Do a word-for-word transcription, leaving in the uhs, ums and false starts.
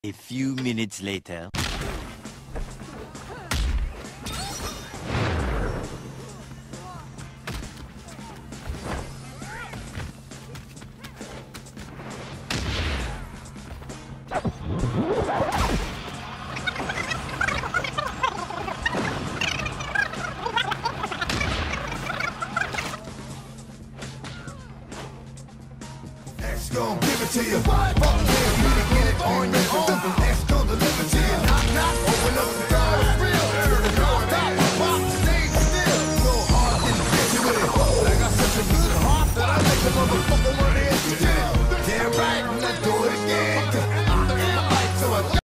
A few minutes later. X gon' give it to you. Fuck yeah, you can get it on your own. X gon' deliver to you. Knock, knock, open up the door. It's real. Turn the door back. Pop, stay still. Go hard in the bitch with it. I got such a good heart that I make a motherfucker want to hit you. Damn right, let's do it again. I'm the light, so I